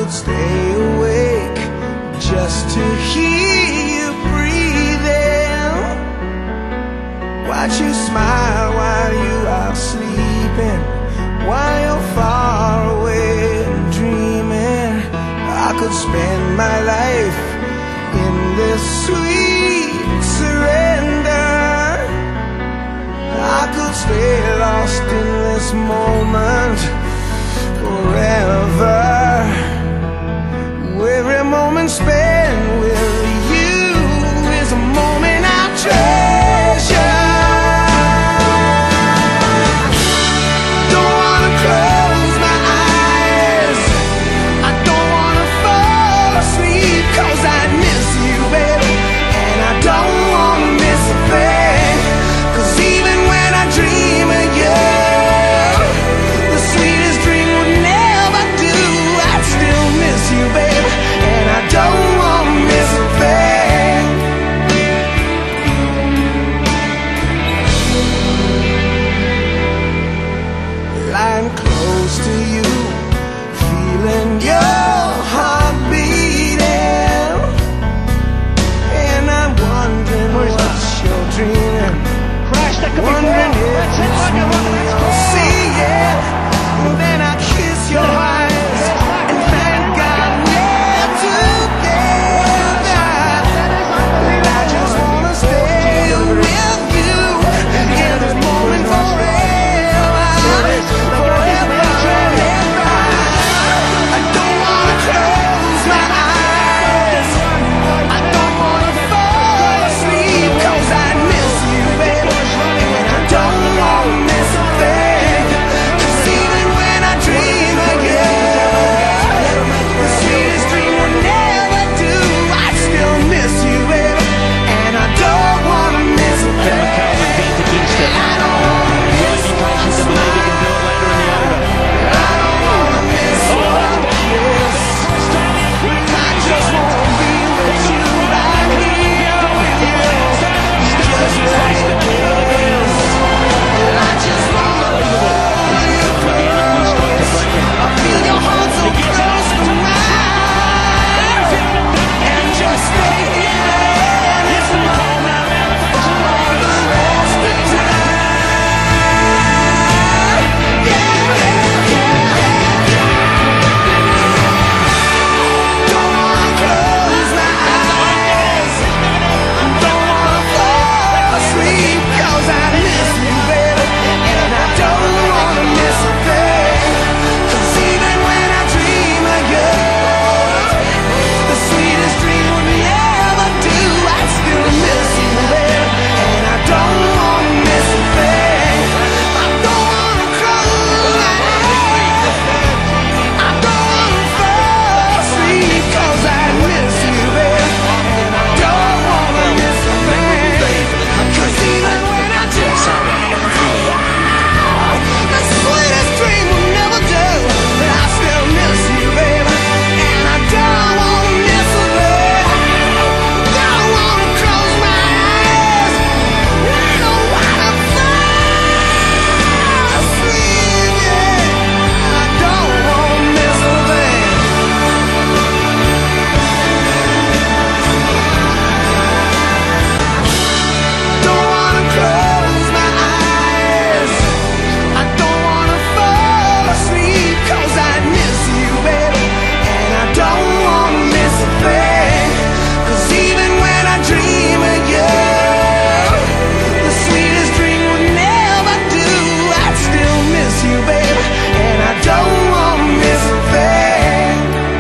could stay awake just to hear you breathing, watch you smile while you are sleeping, while you're far away and dreaming. I could spend my life in this sweet surrender. I could stay lost in this moment forever. Every moment spent with you is a moment I treasure. Don't wanna close my eyes, I don't wanna fall asleep, 'cause I miss you, baby, and I don't wanna miss a thing. 'Cause even when I dream of you, the sweetest dream would never do. I'd still miss you, baby, and I don't wanna miss a thing. Lying close to you, feeling your heart beating, and I'm wondering what you're dreaming. Wondering if it's me you'll see it. Then I kiss your eyes and thank God we're together. And I just wanna stay with you in this moment forever, forever, forever. I don't wanna close my eyes, I don't wanna fall asleep, 'cause I miss you, baby, and I don't wanna miss a thing. 'Cause even when I dream of you, the sweetest dream will never do. I still miss you, baby, and I don't wanna miss a thing. I don't wanna miss one smile, I don't wanna miss one kiss. I just wanna be with you right here with you, just like this. I just wanna hold you close, I feel your heart so close to mine, and just stay here in this moment for the rest of time. Yeah, yeah, yeah, yeah. Don't wanna close my eyes, don't wanna fall asleep, 'cause I miss you, baby, and I don't wanna miss a thing. 'Cause even when I dream of you, the sweetest dream would never do. I still miss you, baby, and I don't wanna miss a thing. I don't wanna close my eyes, I don't wanna fall asleep, 'cause I miss you, baby, and I don't wanna miss a thing. 'Cause even when I dream, the sweetest dream will never do. But I still miss you, baby, and I don't wanna miss a thing. Don't wanna close my eyes, I don't wanna fall asleep, yeah. I don't wanna miss a thing. Don't wanna close my eyes, I don't wanna fall asleep, 'cause I miss you, baby, and I don't wanna miss a thing. 'Cause even when I dream of you, the sweetest dream would never do. I'd still miss you, baby, and I don't wanna miss a thing.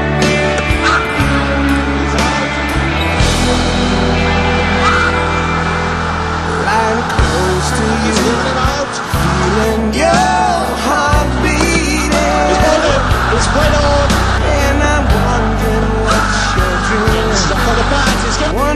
Lying close to you, feeling your heart beating, It's played on. and I'm wondering what you're dreaming. Stuck on the bat. It's got. Wondering